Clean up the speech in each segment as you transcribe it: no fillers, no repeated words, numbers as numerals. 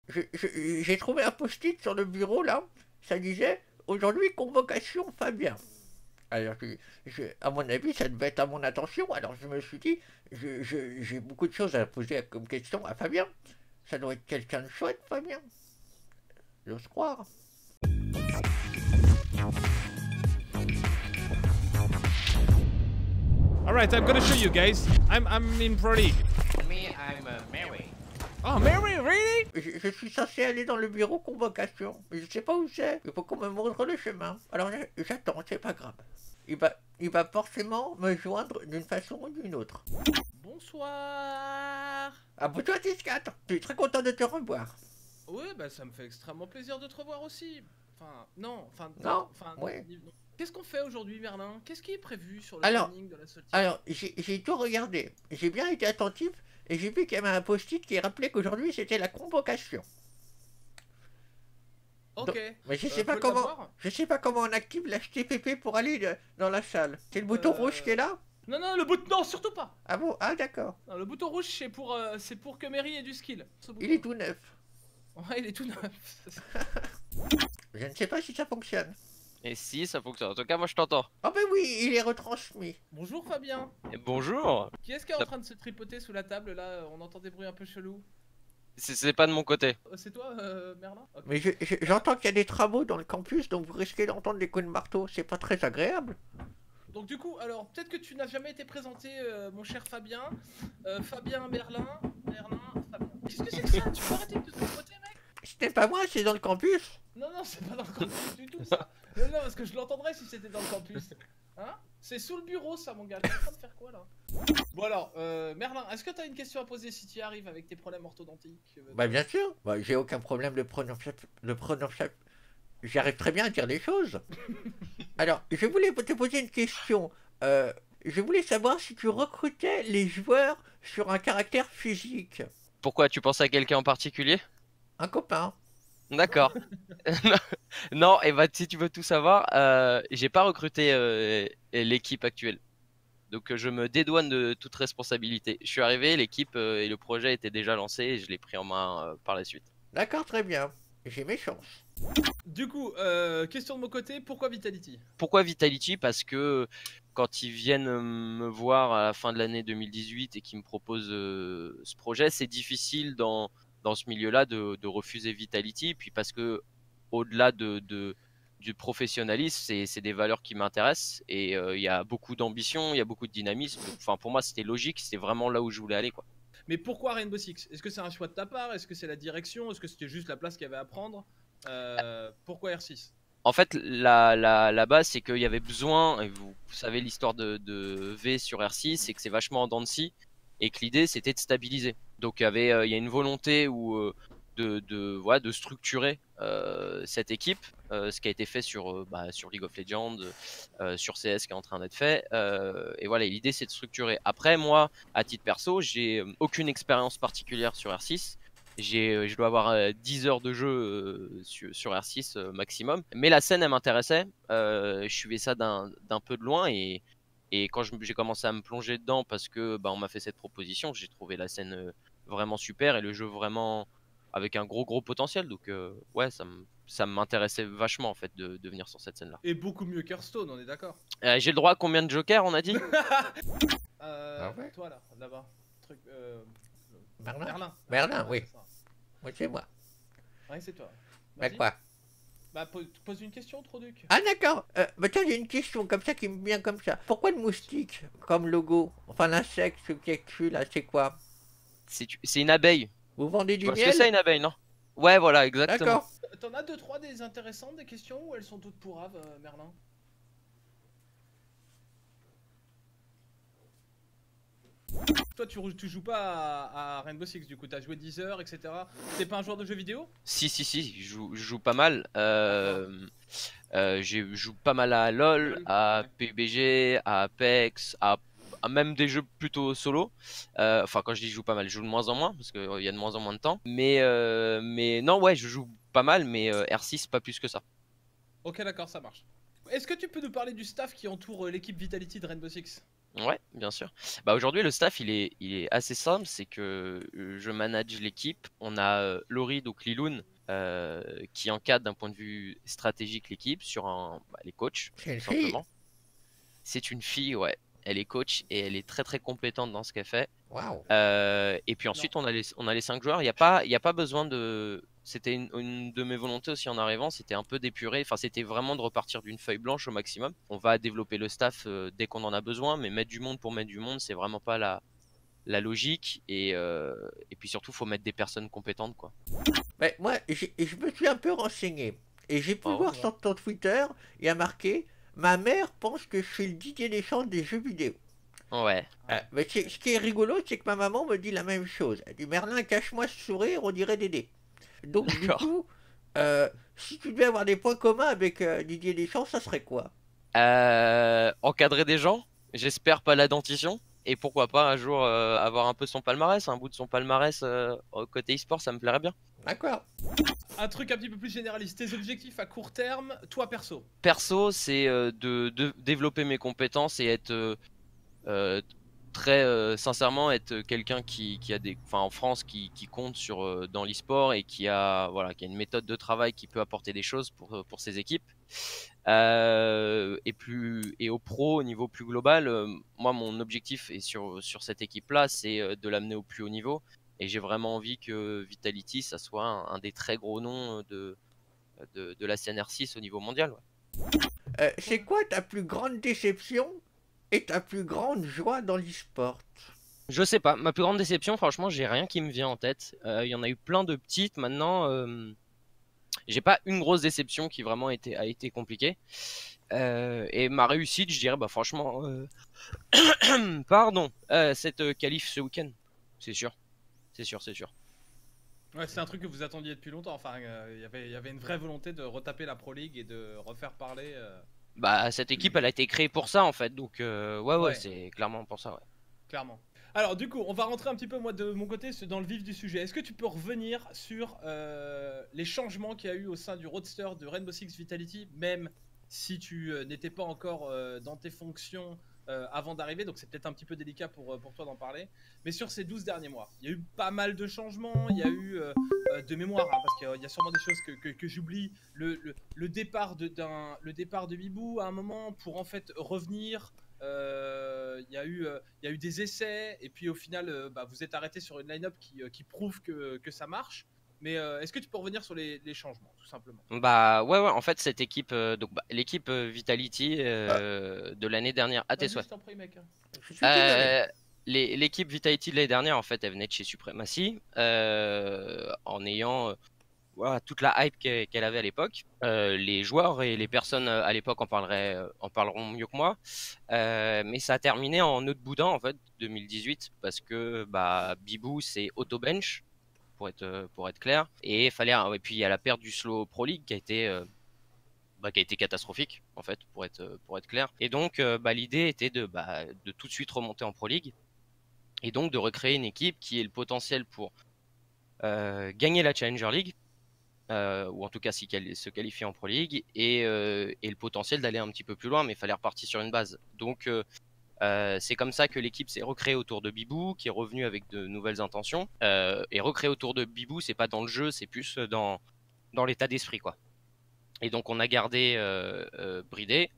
j'ai trouvé un post-it sur le bureau là, ça disait aujourd'hui convocation Fabien. Alors, à mon avis, ça devait être à mon attention. Alors, je me suis dit, j'ai beaucoup de choses à poser comme question à Fabien. Ça doit être quelqu'un de chouette, Fabien. J'ose croire. Alright, I'm gonna show you guys. I'm in Pro League. Me, I'm Mary. Oh, Mary, really? Je suis censé aller dans le bureau convocation. Mais je sais pas où c'est. Il faut qu'on me montre le chemin. Alors, j'attends, c'est pas grave. Il va forcément me joindre d'une façon ou d'une autre. Bonsoir. Ah, bonjour, 4. Je suis très content de te revoir. Oui, bah ça me fait extrêmement plaisir de te revoir aussi. Enfin, non, Non, enfin, ouais. non. Qu'est-ce qu'on fait aujourd'hui, Merlin? Qu'est-ce qui est prévu sur le Alors, planning de la sortie? Alors, j'ai tout regardé. J'ai bien été attentif et j'ai vu qu'il y avait un post-it qui rappelait qu'aujourd'hui c'était la convocation. Ok. Mais je sais Faut pas le comment. savoir. Je sais pas comment on active l'HTTP pour aller dans la salle. C'est le bouton rouge qui est là? Non, non, le bouton, non, surtout pas. Ah bon? Ah d'accord. Non, le bouton rouge, c'est pour que Mary ait du skill. Ce bouton. Il est tout neuf. Ouais, il est tout neuf. Je ne sais pas si ça fonctionne. Et si, ça fonctionne. En tout cas, moi je t'entends. Ah ben oui, il est retransmis. Bonjour Fabien. Et bonjour. Qui est-ce qui est en train de se tripoter sous la table là? On entend des bruits un peu chelous. C'est pas de mon côté. C'est toi, Merlin? Ok. Mais j'entends qu'il y a des travaux dans le campus, donc vous risquez d'entendre des coups de marteau. C'est pas très agréable. Donc du coup, alors peut-être que tu n'as jamais été présenté, mon cher Fabien. Fabien, Merlin, Fabien. Qu'est-ce que c'est que ça? Tu peux arrêter de te tripoter, mec? Ce n'est pas moi, c'est dans le campus. Non, non, c'est pas dans le campus du tout ça. Non, non, parce que je l'entendrais si c'était dans le campus. Hein? C'est sous le bureau ça, mon gars. T'es en train de faire quoi là? Bon alors, Merlin, est-ce que t'as une question à poser si tu y arrives avec tes problèmes orthodontiques? Bah bien sûr. Bah, j'ai aucun problème de prononciation. J'arrive très bien à dire les choses. Alors, je voulais te poser une question. Je voulais savoir si tu recrutais les joueurs sur un caractère physique. Pourquoi, tu penses à quelqu'un en particulier? Un copain. D'accord. Non, et bah si tu veux tout savoir, j'ai pas recruté l'équipe actuelle. Donc je me dédouane de toute responsabilité. Je suis arrivé, l'équipe et le projet étaient déjà lancés et je l'ai pris en main par la suite. D'accord, très bien. J'ai mes chances. Du coup, question de mon côté, pourquoi Vitality? Pourquoi Vitality? Parce que quand ils viennent me voir à la fin de l'année 2018 et qu'ils me proposent ce projet, c'est difficile dans ce milieu-là de refuser Vitality. Puis parce que au-delà du professionnalisme, c'est des valeurs qui m'intéressent et il y a beaucoup d'ambition, il y a beaucoup de dynamisme. Donc, enfin, pour moi, c'était logique, c'était vraiment là où je voulais aller, quoi. Mais pourquoi Rainbow Six? Est-ce que c'est un choix de ta part? Est-ce que c'est la direction? Est-ce que c'était juste la place qu'il y avait à prendre? Pourquoi R6? En fait, la base, c'est qu'il y avait besoin, et vous savez l'histoire de V sur R6, c'est que c'est vachement en dents de scie, et que l'idée, c'était de stabiliser. Donc, il y a une volonté voilà, de structurer cette équipe, ce qui a été fait sur League of Legends, sur CS qui est en train d'être fait. Et voilà, l'idée, c'est de structurer. Après, moi, à titre perso, j'ai aucune expérience particulière sur R6. Je dois avoir 10 heures de jeu sur R6 maximum. Mais la scène, elle m'intéressait. Je suivais ça d'un peu de loin et quand j'ai commencé à me plonger dedans parce que on m'a fait cette proposition, j'ai trouvé la scène vraiment super et le jeu vraiment avec un gros potentiel. Donc ouais, ça m'intéressait vachement en fait de venir sur cette scène-là. Et beaucoup mieux qu'Hearthstone, on est d'accord? J'ai le droit à combien de jokers, on a dit? Ouais. Toi là-bas. Truc, Merlin. Merlin. Merlin, Ouais, oui. c'est ça. Oui, c'est moi. Ouais, c'est toi. Bah Vas-y. quoi? Bah, pose une question, Troduc. Ah d'accord. Bah tiens, j'ai une question comme ça qui me vient comme ça. Pourquoi le moustique comme logo? Enfin l'insecte, ce qui est dessus là, c'est quoi? C'est une abeille. Vous vendez Tu du vois ce que miel? c'est une abeille, non? Ouais, voilà, exactement. D'accord. T'en as 2-3 des intéressantes, des questions, ou elles sont toutes pourraves, Merlin? Toi, tu joues pas à Rainbow Six, du coup, t'as joué 10 heures, etc. T'es pas un joueur de jeux vidéo? Si, je joue pas mal. Je joue pas mal à LoL, à PUBG, à Apex, à même des jeux plutôt solo. Enfin, quand je dis je joue pas mal, je joue de moins en moins parce qu'il y a de moins en moins de temps. Mais non, ouais, je joue pas mal, mais R6 pas plus que ça. Ok, d'accord, ça marche. Est-ce que tu peux nous parler du staff qui entoure l'équipe Vitality de Rainbow Six? Ouais, bien sûr. Bah aujourd'hui le staff il est assez simple, c'est que je manage l'équipe. On a Laurie, donc Liloun, qui encadre d'un point de vue stratégique l'équipe sur les coachs, C'est une tout fille. simplement. C'est une fille, ouais. Elle est coach et elle est très très compétente dans ce qu'elle fait. Waouh. Et puis ensuite on a les 5 joueurs. Il y a pas besoin de. C'était une de mes volontés aussi en arrivant, c'était un peu d'épurer. Enfin, c'était vraiment de repartir d'une feuille blanche au maximum. On va développer le staff dès qu'on en a besoin, mais mettre du monde pour mettre du monde, c'est vraiment pas la logique. Et puis surtout, faut mettre des personnes compétentes, quoi. Mais moi, je me suis un peu renseigné. Et j'ai pu Oh, voir sur ton Twitter, il y a marqué ma mère pense que je suis le Didier Deschamps des jeux vidéo. Ouais. Mais ce qui est rigolo, c'est que ma maman me dit la même chose. Elle dit Merlin, cache-moi ce sourire, on dirait Dédé. Donc, du D'accord. coup, si tu devais avoir des points communs avec Didier Deschamps, ça serait quoi? Encadrer des gens, j'espère pas la dentition. Et pourquoi pas un jour avoir un peu son palmarès, un bout de son palmarès au côté e-sport, ça me plairait bien. D'accord. Un truc un petit peu plus généraliste. Tes objectifs à court terme, toi perso. Perso, c'est de développer mes compétences et être très sincèrement être quelqu'un qui a enfin en France qui compte sur dans l'e-sport et qui a une méthode de travail qui peut apporter des choses pour ses équipes. Et au pro, au niveau plus global, moi mon objectif est sur cette équipe-là, c'est de l'amener au plus haut niveau. Et j'ai vraiment envie que Vitality, ça soit un des très gros noms de la CNR6 au niveau mondial. Ouais. C'est quoi ta plus grande déception et ta plus grande joie dans l'e-sport? Je sais pas, ma plus grande déception, franchement, j'ai rien qui me vient en tête. Il y en a eu plein de petites. Maintenant, j'ai pas une grosse déception qui vraiment a été compliquée. Et ma réussite, je dirais, bah franchement, pardon, cette qualif ce week-end, c'est sûr, c'est sûr, c'est sûr. Ouais, c'est un truc que vous attendiez depuis longtemps. Enfin, il y avait une vraie volonté de retaper la Pro League et de refaire parler. Bah cette équipe, elle a été créée pour ça en fait, donc ouais, Ouais. c'est clairement pour ça, ouais. Clairement. Alors du coup, on va rentrer un petit peu moi de mon côté dans le vif du sujet. Est-ce que tu peux revenir sur les changements qu'il y a eu au sein du roster de Rainbow Six Vitality, même si tu n'étais pas encore dans tes fonctions avant d'arriver, donc c'est peut-être un petit peu délicat pour toi d'en parler, mais sur ces 12 derniers mois, il y a eu pas mal de changements, il y a eu de mémoire, hein, parce qu'il y a sûrement des choses que j'oublie, le départ de Bibou à un moment pour en fait revenir. Il y a eu des essais et puis au final vous êtes arrêté sur une line-up qui prouve que ça marche. Mais est-ce que tu peux revenir sur les changements tout simplement? Bah ouais, en fait cette équipe, donc l'équipe Vitality de l'année dernière, à tes Vas-y, souhaits. je t'en prie mec. Je suis désolé. L'équipe Vitality de l'année dernière, en fait, elle venait de chez Supremacy en ayant voilà, toute la hype qu'elle avait à l'époque. Les joueurs et les personnes à l'époque en parleront mieux que moi. Mais ça a terminé en nœud de boudin en fait 2018 parce que bah Bibou c'est auto-bench pour être clair et puis il y a la perte du Slow Pro League qui a été catastrophique en fait pour être clair. Et donc l'idée était de tout de suite remonter en Pro League et donc de recréer une équipe qui ait le potentiel pour gagner la Challenger League. Ou en tout cas se qualifier en Pro League et le potentiel d'aller un petit peu plus loin, mais il fallait repartir sur une base. Donc c'est comme ça que l'équipe s'est recréée autour de Bibou, qui est revenu avec de nouvelles intentions. Et recréer autour de Bibou, c'est pas dans le jeu, c'est plus dans l'état d'esprit, quoi. Et donc on a gardé Bridé,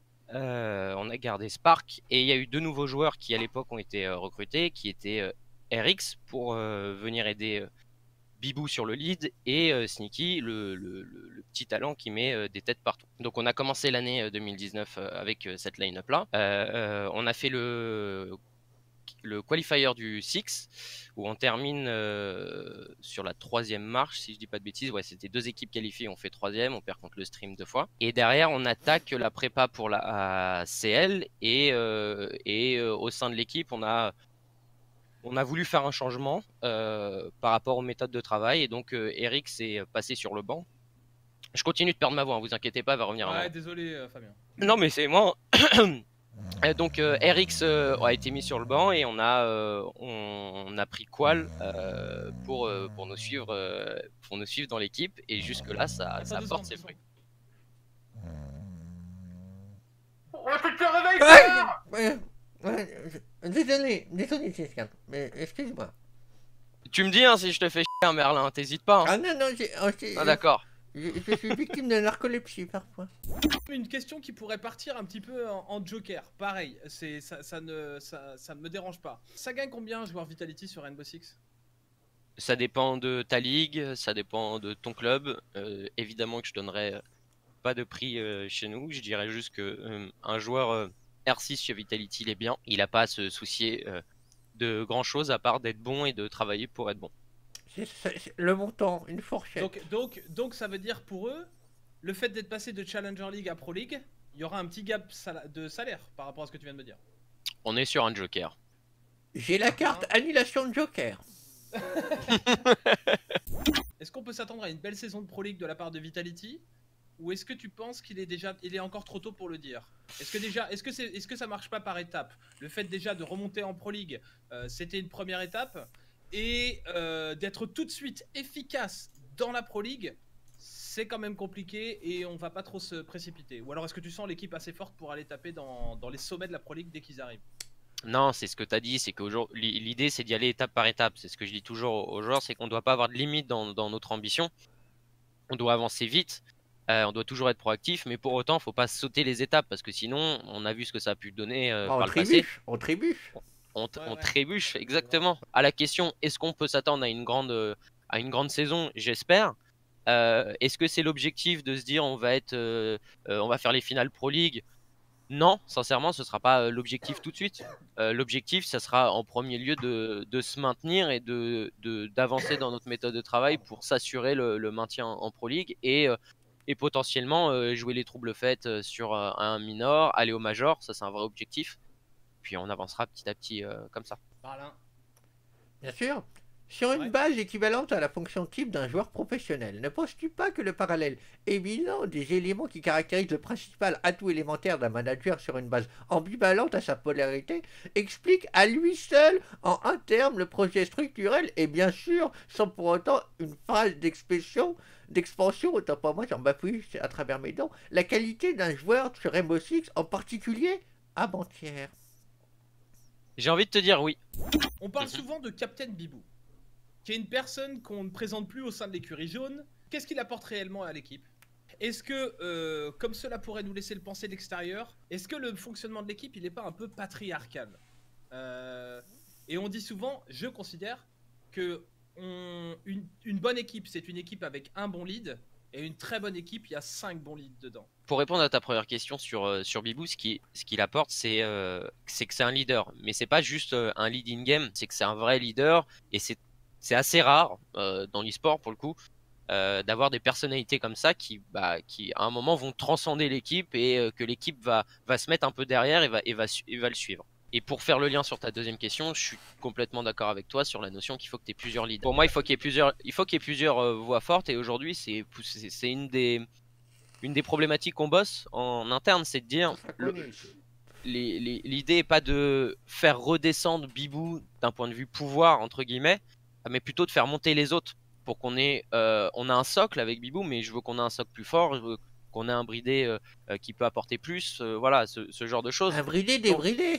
on a gardé Spark, et il y a eu deux nouveaux joueurs qui à l'époque ont été recrutés, qui étaient RX pour venir aider Bibou sur le lead et Sneaky, le petit talent qui met des têtes partout. Donc on a commencé l'année 2019 avec cette line-up là. On a fait le qualifier du 6 où on termine sur la troisième marche, si je dis pas de bêtises. Ouais, c'était deux équipes qualifiées, on fait troisième, on perd contre le stream 2 fois. Et derrière on attaque la prépa pour la CL et au sein de l'équipe on a voulu faire un changement par rapport aux méthodes de travail et donc Eric s'est passé sur le banc. Je continue de perdre ma voix, hein, vous inquiétez pas, elle va revenir à moi. Ouais, désolé Fabien. Non mais c'est moi. Donc RX a été mis sur le banc et on a pris Qual pour nous suivre dans l'équipe et jusque là ça porte ses fruits. Ouais, Ouais, désolé, Ciscan, mais excuse-moi. Tu me dis hein, si je te fais chier, hein, Merlin, t'hésites pas. Hein. Ah non, non, Ah d'accord. je suis victime de narcolepsie parfois. Une question qui pourrait partir un petit peu en joker. Pareil, ça ne me dérange pas. Ça gagne combien un joueur Vitality sur Rainbow Six? Ça dépend de ta ligue, ça dépend de ton club. Évidemment que je donnerais pas de prix chez nous. Je dirais juste que un joueur R6 chez Vitality, il est bien. Il a pas à se soucier de grand chose à part d'être bon et de travailler pour être bon. C'est le montant, une fourchette. Donc ça veut dire pour eux, le fait d'être passé de Challenger League à Pro League, il y aura un petit gap de salaire par rapport à ce que tu viens de me dire. On est sur un joker. J'ai la carte annulation de joker. Est-ce qu'on peut s'attendre à une belle saison de Pro League de la part de Vitality? Ou est-ce que tu penses qu'il est encore trop tôt pour le dire? Est-ce que ça marche pas par étapes? Le fait déjà de remonter en Pro League, c'était une première étape, et d'être tout de suite efficace dans la Pro League, c'est quand même compliqué et on va pas trop se précipiter. Ou alors est-ce que tu sens l'équipe assez forte pour aller taper dans les sommets de la Pro League dès qu'ils arrivent? Non, c'est ce que tu as dit, c'est que l'idée c'est d'y aller étape par étape. C'est ce que je dis toujours aux joueurs, c'est qu'on ne doit pas avoir de limite dans notre ambition. On doit avancer vite, on doit toujours être proactif, mais pour autant, il ne faut pas sauter les étapes parce que sinon, on a vu ce que ça a pu donner par le passé. On trébuche. On trébuche, exactement. À la question, est-ce qu'on peut s'attendre à une grande saison? J'espère. Est-ce que c'est l'objectif de se dire on va faire les finales Pro League? Non, sincèrement, ce ne sera pas l'objectif tout de suite. L'objectif, ça sera en premier lieu de se maintenir et d'avancer dans notre méthode de travail pour s'assurer le maintien en Pro League et potentiellement jouer les troubles faites sur un minor, aller au major, ça c'est un vrai objectif. Puis on avancera petit à petit comme ça. Marlin. Bien sûr. Sur une base équivalente à la fonction type d'un joueur professionnel, ne penses-tu pas que le parallèle évident des éléments qui caractérisent le principal atout élémentaire d'un manager sur une base ambivalente à sa polarité explique à lui seul, en un terme, le projet structurel et bien sûr, sans pour autant une phase d'expansion, autant pour moi j'en bafouille à travers mes dents, la qualité d'un joueur sur Rainbow Six, en particulier avant-hier? J'ai envie de te dire oui. On parle souvent de Captain Bibou, qui est une personne qu'on ne présente plus au sein de l'écurie jaune. Qu'est-ce qu'il apporte réellement à l'équipe? Est-ce que, comme cela pourrait nous laisser le penser de l'extérieur, est-ce que le fonctionnement de l'équipe, il n'est pas un peu patriarcal? Et on dit souvent, je considère que une bonne équipe, c'est une équipe avec un bon lead, et une très bonne équipe, il y a 5 bons leads dedans. Pour répondre à ta première question sur Bibou, ce qu'il apporte, c'est que c'est un leader. Mais c'est pas juste un lead in-game, c'est que c'est un vrai leader, et c'est assez rare dans l'e-sport pour le coup d'avoir des personnalités comme ça qui à un moment vont transcender l'équipe et que l'équipe va se mettre un peu derrière et va le suivre. Et pour faire le lien sur ta deuxième question, je suis complètement d'accord avec toi sur la notion qu'il faut que tu aies plusieurs leaders. Pour moi, il faut qu'il y ait plusieurs voix fortes et aujourd'hui c'est une des problématiques qu'on bosse en interne, c'est de dire l'idée n'est pas de faire redescendre Bibou d'un point de vue pouvoir entre guillemets, mais plutôt de faire monter les autres pour qu'on ait on a un socle avec Bibou, mais je veux qu'on ait un socle plus fort, je veux qu'on ait un bridé qui peut apporter plus, voilà, ce genre de choses. Un bridé débridé.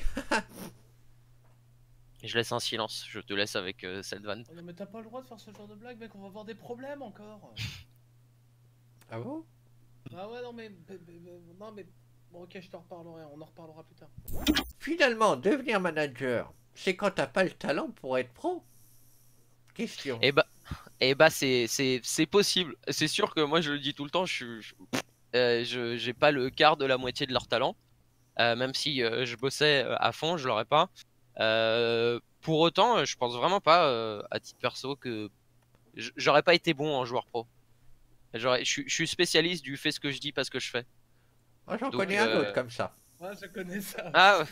Je laisse un silence, je te laisse avec cette vanne. Oh non mais t'as pas le droit de faire ce genre de blague, mec, on va avoir des problèmes encore. Ah bon? Ah ouais, non mais bon, ok, je t'en reparlerai, on en reparlera plus tard. Finalement, devenir manager, c'est quand t'as pas le talent pour être pro? Question. Eh bah c'est possible. C'est sûr que moi je le dis tout le temps, j'ai pas le quart de la moitié de leur talent. Même si je bossais à fond, je l'aurais pas. Pour autant, je pense vraiment pas à titre perso que j'aurais pas été bon en joueur pro. Je suis spécialiste du fais ce que je dis, pas ce que je fais. Moi j'en connais un autre comme ça. Ouais, je connais ça. Ah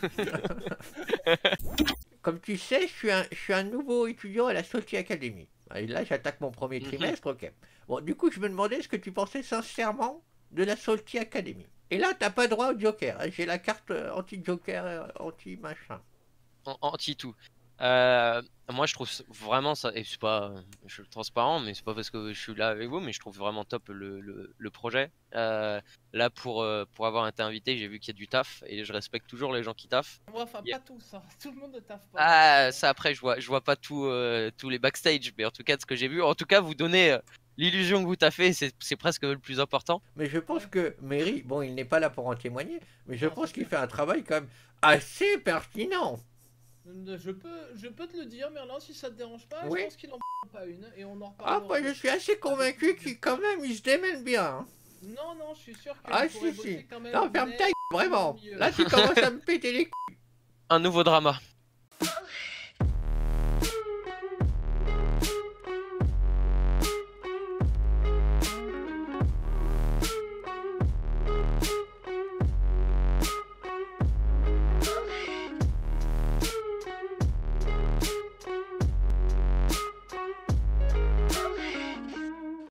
Comme tu sais, je suis un nouveau étudiant à la Salty Academy. Et là, j'attaque mon premier trimestre, ok. Bon, du coup, je me demandais ce que tu pensais sincèrement de la Salty Academy. Et là, t'as pas droit au joker. J'ai la carte anti-joker, anti-machin. Anti-tout. Moi, je trouve vraiment ça, et c'est pas, je suis transparent, mais c'est pas parce que je suis là avec vous, mais je trouve vraiment top le projet. Là, pour avoir été invité, j'ai vu qu'il y a du taf, et je respecte toujours les gens qui taffent. Enfin, Yeah. pas tous, hein. Tout le monde ne taffe pas. Ah, ça après, je vois pas tous les backstage, mais en tout cas, de ce que j'ai vu, en tout cas, vous donnez l'illusion que vous taffez, c'est presque le plus important. Mais je pense que Mary, bon, il n'est pas là pour en témoigner, mais je Non, pense c'est qu'il clair. fait un travail quand même assez pertinent. Je peux te le dire, Merlin, si ça te dérange pas. Oui. Je pense qu'il en pas une, et on en Ah, reparlera. bah, je suis assez convaincu qu'il, quand même, il se démène bien. Hein. Non, non, je suis sûr que Ah, vous pourrez si, bosser si. quand même. Non, ferme ta gueule, vraiment. mieux. Là, tu commences à me péter les couilles. Un nouveau drama.